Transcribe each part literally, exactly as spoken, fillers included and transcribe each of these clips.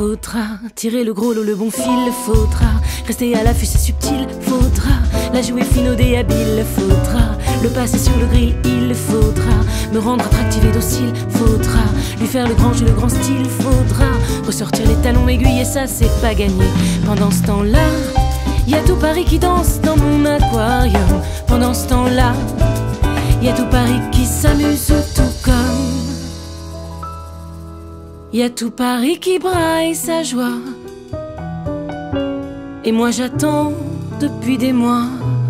faudra tirer le gros lot, le bon fil, faudra rester à l'affût, c'est subtil, faudra la jouer finaudée, habile, faudra le passer sur le grill, il faudra me rendre attractive et docile, faudra lui faire le grand jeu, le grand style, faudra ressortir les talons aiguilles et ça c'est pas gagné. Pendant ce temps-là, y a tout Paris qui danse dans mon aquarium. Pendant ce temps-là, y a tout Paris qui s'amuse tout comme. Y a tout Paris qui braille sa joie. Et moi j'attends depuis des mois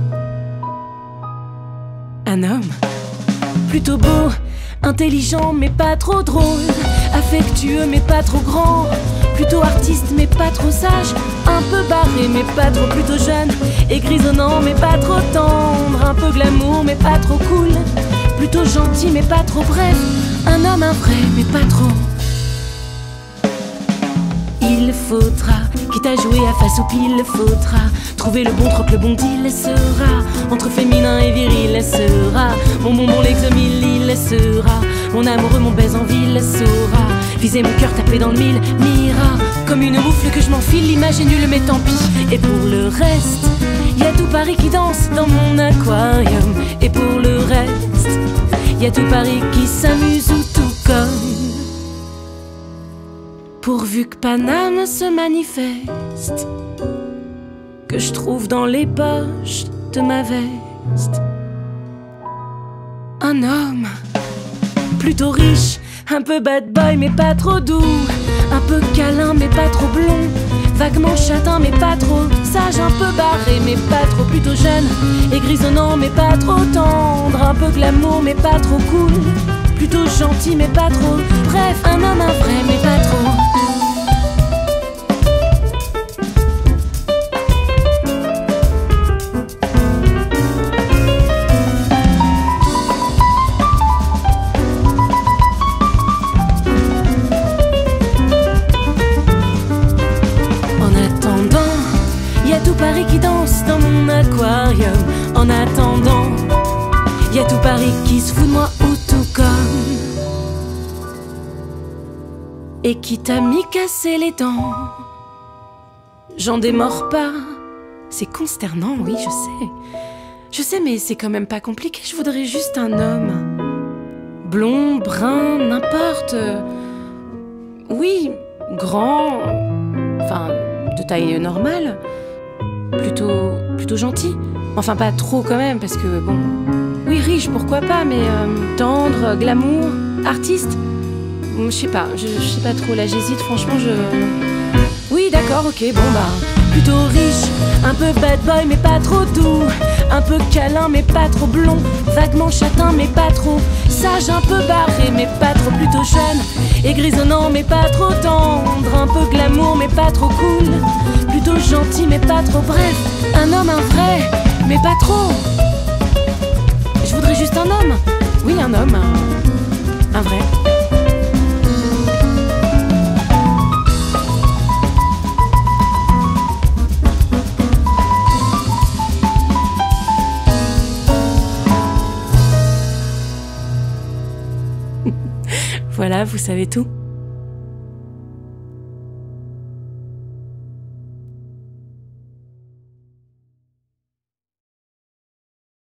un homme plutôt beau, intelligent mais pas trop drôle, affectueux mais pas trop grand, plutôt artiste mais pas trop sage, un peu barré mais pas trop, plutôt jeune et grisonnant mais pas trop tendre, un peu glamour mais pas trop cool, plutôt gentil mais pas trop, bref, un homme un vrai mais pas trop. Il faudra, quitte à jouer à face au pile, faudra trouver le bon troc, le bon deal, sera entre féminin et viril, sera mon bonbon l'exomile, il sera mon amoureux, mon baise en ville, saura viser mon cœur, taper dans le mille, m'ira comme une moufle que je m'enfile, l'image est nulle mais tant pis. Et pour le reste, y a tout Paris qui danse dans mon aquarium. Et pour le reste, y a tout Paris qui s'amuse ou tout comme. Pourvu que Paname se manifeste, que je trouve dans les poches de ma veste un homme plutôt riche, un peu bad boy mais pas trop doux, un peu câlin mais pas trop blond, vaguement châtain mais pas trop sage, un peu barré mais pas trop, plutôt jeune et grisonnant mais pas trop tendre, un peu glamour mais pas trop cool, plutôt gentil mais pas trop, bref, un homme un vrai mais pas trop. Paris qui danse dans mon aquarium. En attendant, y a tout Paris qui se fout de moi ou tout comme. Et qui t'a mis cassé les dents. J'en démords pas. C'est consternant, oui, je sais. Je sais, mais c'est quand même pas compliqué. Je voudrais juste un homme. Blond, brun, n'importe. Oui, grand. Enfin, de taille normale. Plutôt, plutôt gentil. Enfin, pas trop quand même, parce que bon... Oui, riche, pourquoi pas, mais euh, tendre, glamour, artiste. Je sais pas, je, je sais pas trop, là j'hésite, franchement, je... Oui, d'accord, ok, bon bah... Plutôt riche, un peu bad boy, mais pas trop doux. Un peu câlin, mais pas trop blond. Vaguement châtain, mais pas trop sage. Un peu barré, mais pas trop, plutôt jeune et grisonnant, mais pas trop tendre. Un peu glamour, mais pas trop cool. Plutôt gentil, mais pas trop, bref. Un homme, un vrai, mais pas trop. Je voudrais juste un homme. Oui, un homme, un, un vrai. Voilà, vous savez tout.